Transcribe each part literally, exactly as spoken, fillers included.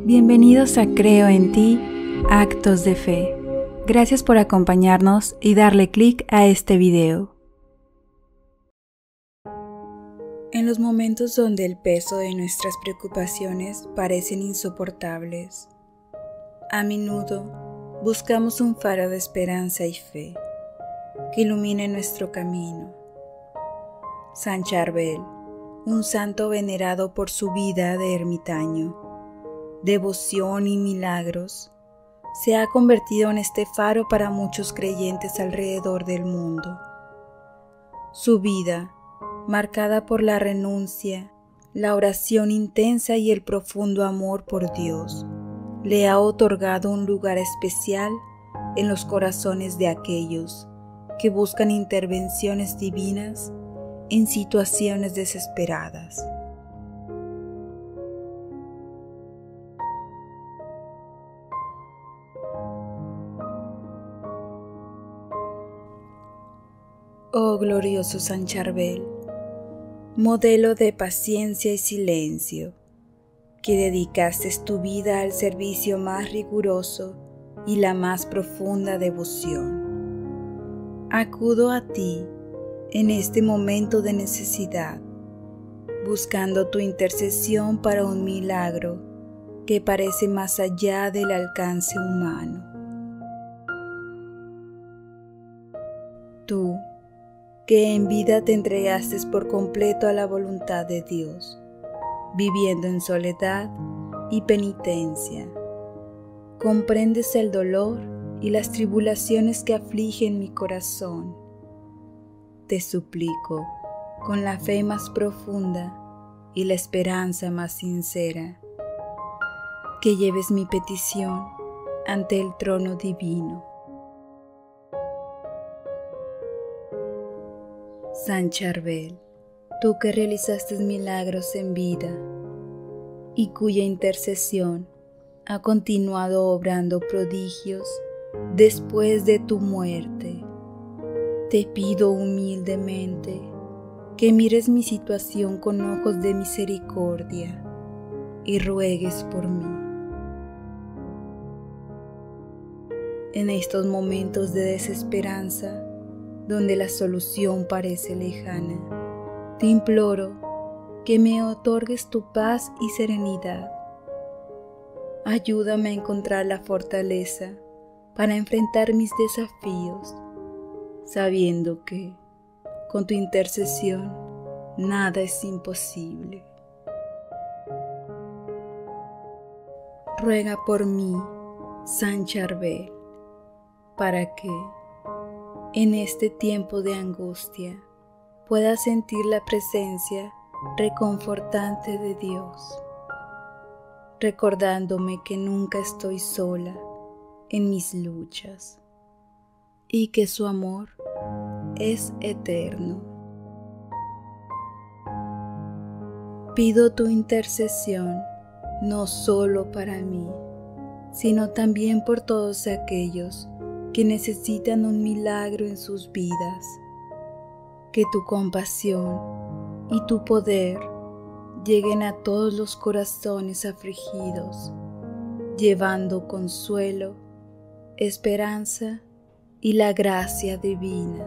Bienvenidos a Creo en Ti, Actos de Fe. Gracias por acompañarnos y darle clic a este video. En los momentos donde el peso de nuestras preocupaciones parecen insoportables, a menudo buscamos un faro de esperanza y fe que ilumine nuestro camino. San Charbel, un santo venerado por su vida de ermitaño, devoción y milagros, se ha convertido en este faro para muchos creyentes alrededor del mundo. Su vida, marcada por la renuncia, la oración intensa y el profundo amor por Dios, le ha otorgado un lugar especial en los corazones de aquellos que buscan intervenciones divinas en situaciones desesperadas. Oh glorioso San Charbel, modelo de paciencia y silencio, que dedicaste tu vida al servicio más riguroso y la más profunda devoción. Acudo a ti en este momento de necesidad, buscando tu intercesión para un milagro que parece más allá del alcance humano. Tú, que en vida te entregaste por completo a la voluntad de Dios, viviendo en soledad y penitencia, comprendes el dolor y las tribulaciones que afligen mi corazón. Te suplico, con la fe más profunda y la esperanza más sincera, que lleves mi petición ante el trono divino. San Charbel, tú que realizaste milagros en vida y cuya intercesión ha continuado obrando prodigios después de tu muerte, te pido humildemente que mires mi situación con ojos de misericordia y ruegues por mí. En estos momentos de desesperanza, donde la solución parece lejana, te imploro que me otorgues tu paz y serenidad. Ayúdame a encontrar la fortaleza para enfrentar mis desafíos, sabiendo que, con tu intercesión, nada es imposible. Ruega por mí, San Charbel, para que, en este tiempo de angustia, pueda sentir la presencia reconfortante de Dios, recordándome que nunca estoy sola en mis luchas y que su amor es eterno. Pido tu intercesión no solo para mí, sino también por todos aquellos que necesitan un milagro en sus vidas. Que tu compasión y tu poder lleguen a todos los corazones afligidos, llevando consuelo, esperanza y la gracia divina.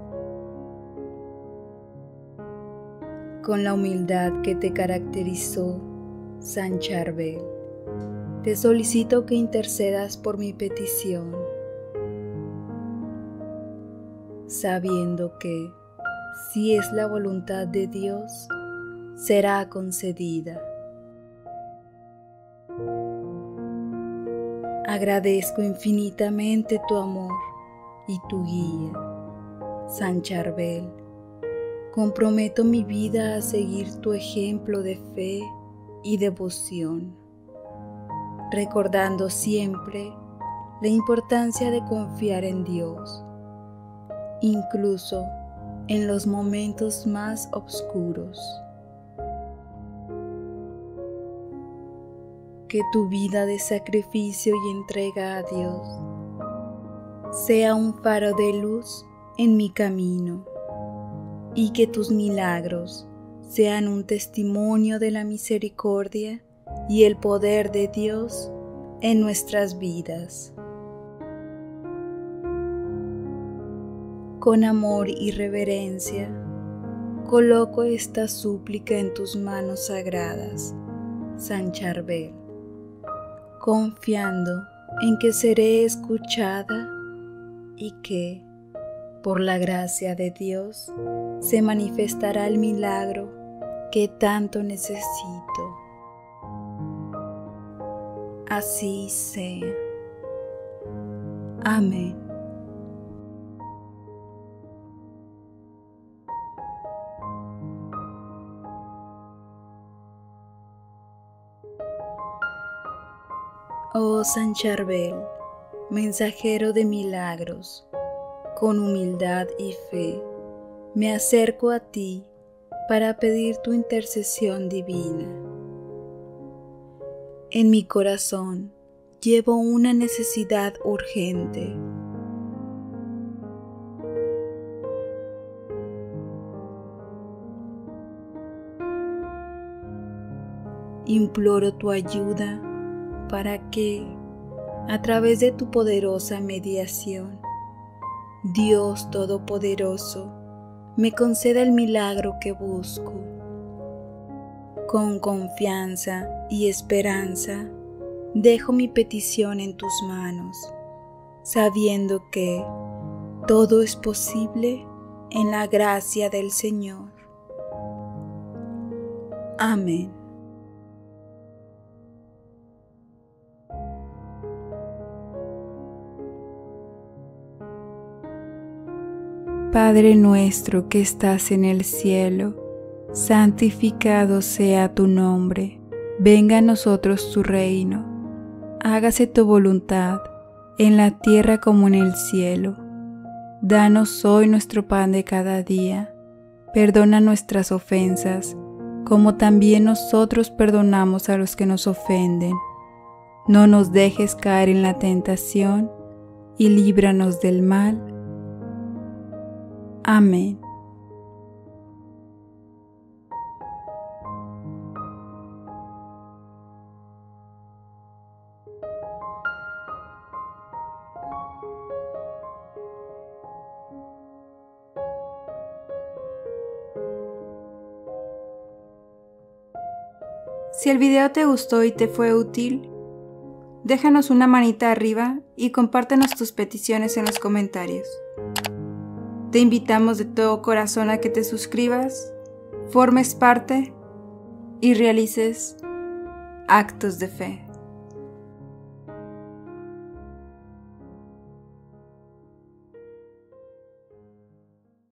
Con la humildad que te caracterizó, San Charbel, te solicito que intercedas por mi petición, sabiendo que, si es la voluntad de Dios, será concedida. Agradezco infinitamente tu amor y tu guía, San Charbel. Comprometo mi vida a seguir tu ejemplo de fe y devoción, recordando siempre la importancia de confiar en Dios, incluso en los momentos más oscuros. Que tu vida de sacrificio y entrega a Dios sea un faro de luz en mi camino y que tus milagros sean un testimonio de la misericordia y el poder de Dios en nuestras vidas. Con amor y reverencia, coloco esta súplica en tus manos sagradas, San Charbel, confiando en que seré escuchada y que, por la gracia de Dios, se manifestará el milagro que tanto necesito. Así sea. Amén. Oh San Charbel, mensajero de milagros, con humildad y fe me acerco a ti para pedir tu intercesión divina. En mi corazón llevo una necesidad urgente. Imploro tu ayuda para que, a través de tu poderosa mediación, Dios Todopoderoso me conceda el milagro que busco. Con confianza y esperanza, dejo mi petición en tus manos, sabiendo que todo es posible en la gracia del Señor. Amén. Padre nuestro que estás en el cielo, santificado sea tu nombre. Venga a nosotros tu reino. Hágase tu voluntad, en la tierra como en el cielo. Danos hoy nuestro pan de cada día. Perdona nuestras ofensas, como también nosotros perdonamos a los que nos ofenden. No nos dejes caer en la tentación, y líbranos del mal. Amén. Si el video te gustó y te fue útil, déjanos una manita arriba y compártenos tus peticiones en los comentarios. Te invitamos de todo corazón a que te suscribas, formes parte y realices actos de fe.